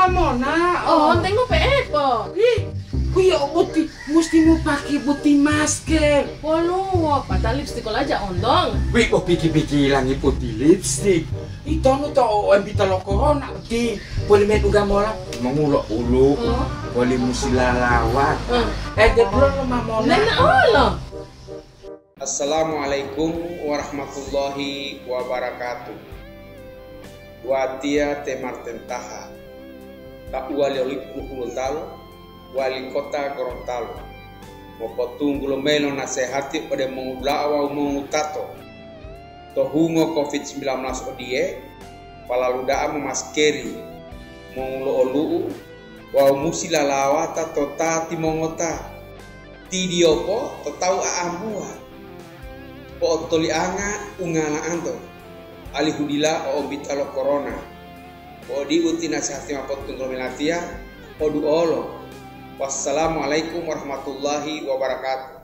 mamona. Oh, tengok pepo. Ih, kuya buti mesti mau pakai buti masker. Walu, patah lipstick aja ondong. Wih, oh piki-piki langi putih lipstick. Itu nu to ambita lo corona ti. Boleh main uga mola mengulok ulu. Boleh musila lawat. De belum mamona. Nena Allah. Assalamualaikum warahmatullahi wabarakatuh. Watia temartentaha. Tak wali olip Gorontalo, wali kota Gorontalo. Mopotung gulomelo nasehati pada mengulawa mengutato. Tohungo COVID-19 odie, palaludaa memaskeri, mengulo olu, wa musila lawata totati mongota. Tidiopo totau aambua. Po toli anga ungana anto. Alihudila o bitalo corona. O diuti nasihati mapotung gulomelatia, o duolo. Wassalamualaikum warahmatullahi wabarakatuh.